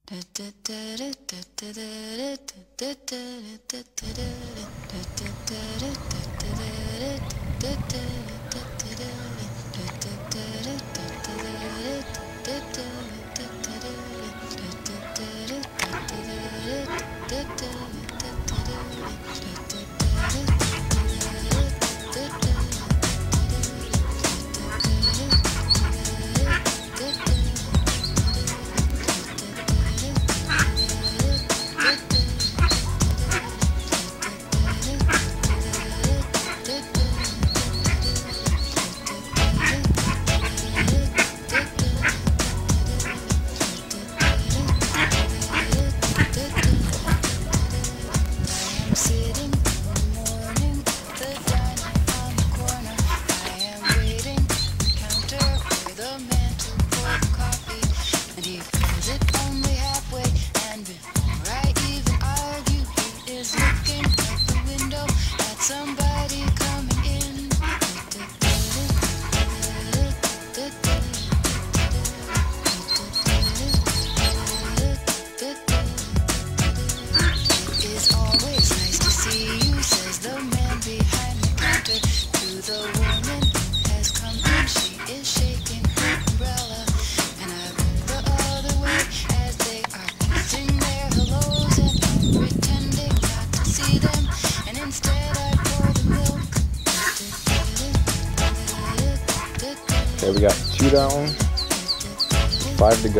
Okay, we got 2 down, 5 to go.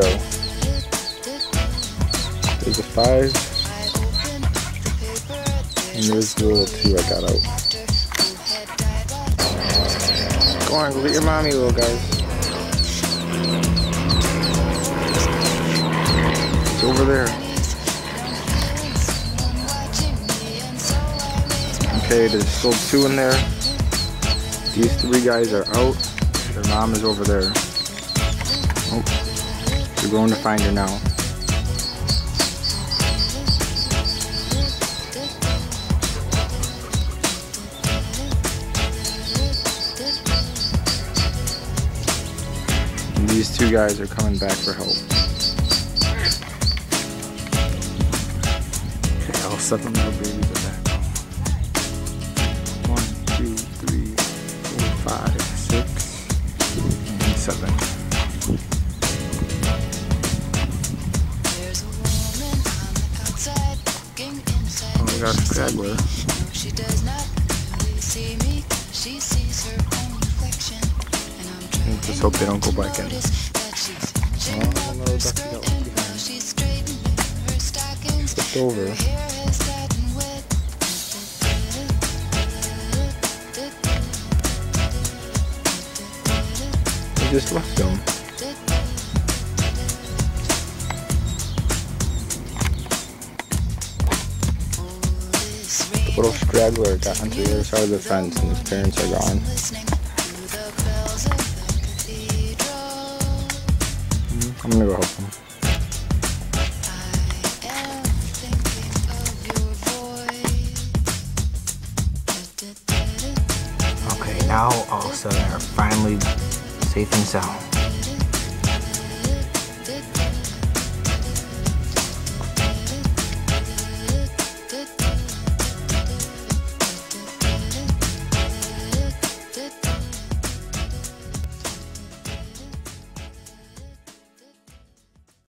There's a 5, and there's the little 2 I got out. Go on, go get your mommy, little guys. It's over there. Okay, there's still 2 in there. These 3 guys are out. Their mom is over there. Oh, we're going to find her now. And these 2 guys are coming back for help. Okay, all 7 little babies are back. 1, 2, 3, 4, 5, 6. 7. Oh, we got a straggler. Just hope they don't go back in. Oh, another ducky got left behind. Flipped over. Just left them. The little straggler got onto the other side of the fence and his parents are gone. I'm gonna go help him. Okay, now all 7 are finally safe and sound.